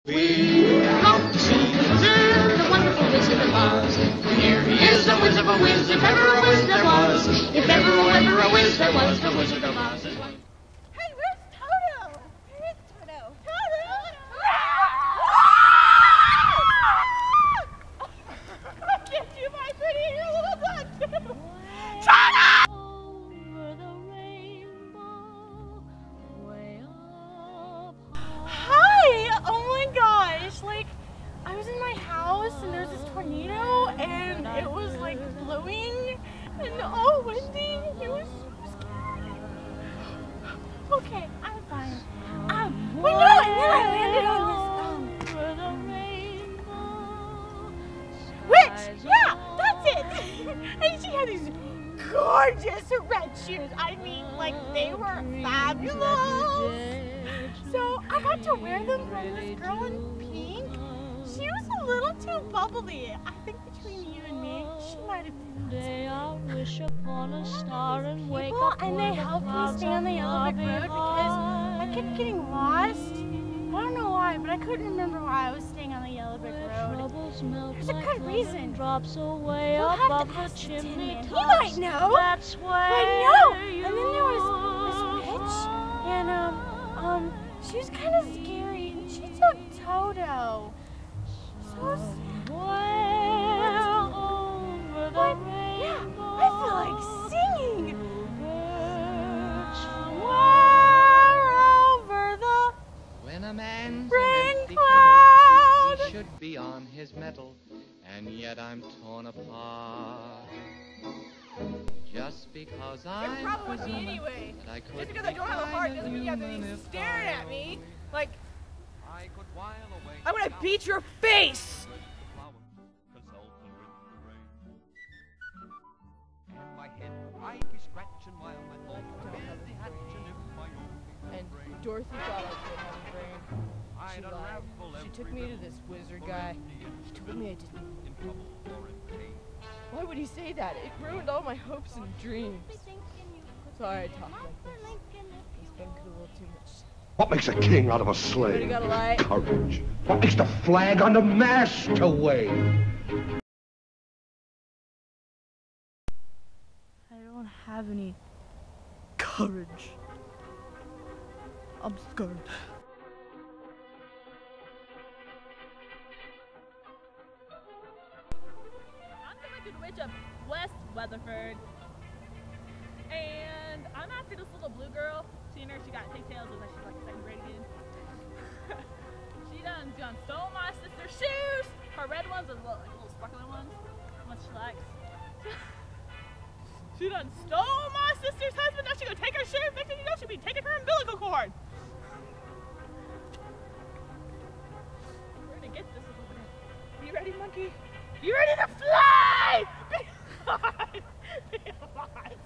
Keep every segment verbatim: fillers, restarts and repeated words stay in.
We come to see the wizard, the wonderful Wizard of Oz. Here he is, the Wizard of a Wiz, if ever a Wiz there was. If ever, ever a Wiz there was, the Wizard of Oz is one. Hey, where's Toto? Where is Toto? Toto! I can't do my pretty little butt too. Toto! Hi! Oh my gosh! Like, I was in my house and there was this tornado and it was like blowing and all windy. It was so scary. Okay, I'm fine. Um, wait, no, and then I landed on this, um... Which? Yeah, that's it! And she had these gorgeous red shoes. I mean, like, they were fabulous. So I got to wear them from this girl in pink. She was a little too bubbly. I think between you and me, she might have been. Day I wish upon a star and wake People, up and they helped me stay on the yellow brick road because I kept getting lost. I don't know why, but I couldn't remember why I was staying on the yellow brick road. There's a good reason. Drops away You'll above have to the ask the chimney Tin Man. He tops. might know. That's where I know. And then there was this witch, and um, um, she was kind of scary, and she took Toto. So sad. But yeah, I feel like singing. Somewhere over the When a man's rain an empty cloud. kettle, he should be on his mettle, and yet I'm torn apart. Just because I'm What's the problem with me presuming anyway? that I could Just because I don't have a heart doesn't mean you have to be staring at me. Like, I could while away I'm gonna beat your face! and my head I'd be scratching while my thoughts were busy hatching if my own And brain. Dorothy thought I didn't have a brain. She I'd lied. unravel She every took me to this wizard guy. He told me I didn't. in trouble or in pain. Why would he say that? It ruined all my hopes and dreams. Sorry I talk like this. He's been a little too much. What makes a king out of a Everybody slave? got a light? Courage. What makes the flag on the mast to wave? I don't have any courage. I'm scared. I'm the Wicked Witch of West Weatherford. And I'm after this little blue girl. Seen her, she got pigtails, looks like she's like second grade again. she done, done stole my sister's shoes. Her red ones are little, like little sparkling ones. Ones she likes. she done stole my sister's husband. Now she gonna take her shoes. Next thing you know, she'll be taking her umbilical cord. We're gonna get this little bit. You ready, monkey? You ready to fly? Be alive! Be alive!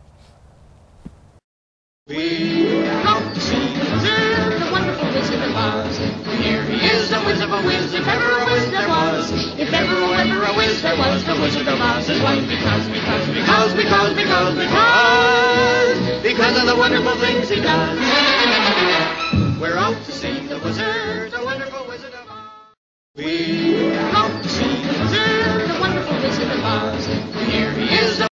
We come to see the wizard, the wonderful Wizard of Oz. Here he is, the Wizard of a Wiz, if ever a Wiz there was. If ever, ever a Wiz there was, the Wizard of Oz is one because, because, because, because, because, because, because of the wonderful things he does. We're off to see the wizard, the wonderful Wizard of Oz. We come to see the wizard, the wonderful Wizard of Oz. Here he is, the